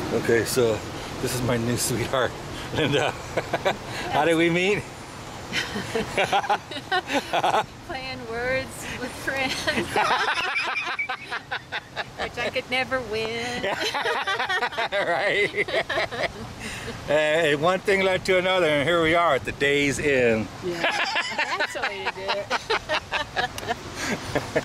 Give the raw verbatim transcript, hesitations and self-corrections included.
Okay, so this is my new sweetheart, Linda. How did we meet? Playing words with friends. Which I could never win. Right. And one thing led to another, and here we are at the day's end. Yeah, that's the way to do it.